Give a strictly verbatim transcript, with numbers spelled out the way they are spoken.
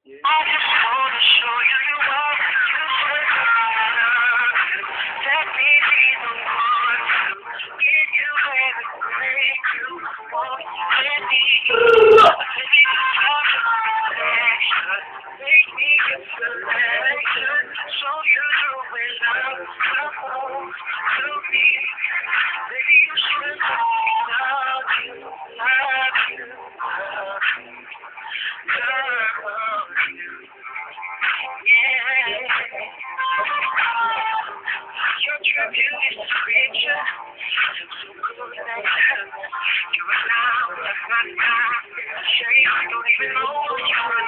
I just wanna show you you are you. Let me be the one to give you everything you want. Let me let me talk connection. Make me your selection. So you do without supposed to be. Baby, you should know love you, love you, love you. Love you. Yeah. Your true beauty is a creature. So good that you're around. That's not time. Shame. I don't even know what you're